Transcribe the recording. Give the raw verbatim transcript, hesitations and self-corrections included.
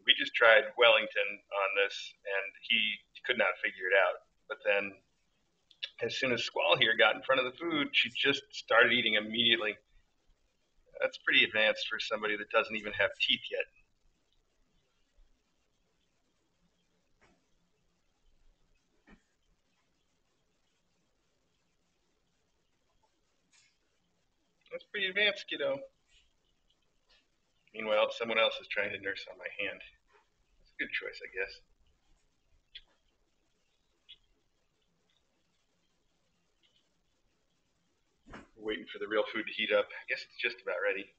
we just tried Wellington on this, and he could not figure it out. But then, as soon as Squall here got in front of the food, she just started eating immediately. That's pretty advanced for somebody that doesn't even have teeth yet. That's pretty advanced, kiddo. Meanwhile, someone else is trying to nurse on my hand. That's a good choice, I guess. We're waiting for the real food to heat up. I guess it's just about ready.